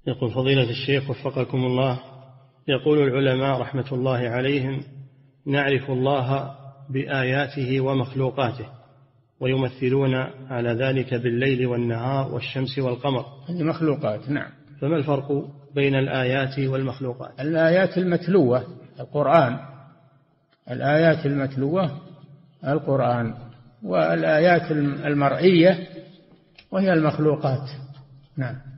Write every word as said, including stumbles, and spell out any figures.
يقول فضيلة الشيخ وفقكم الله، يقول العلماء رحمة الله عليهم: نعرف الله بآياته ومخلوقاته، ويمثلون على ذلك بالليل والنهار والشمس والقمر. هذه مخلوقات. نعم. فما الفرق بين الآيات والمخلوقات؟ الآيات المتلوة القرآن، الآيات المتلوة القرآن، والآيات المرئية وهي المخلوقات. نعم.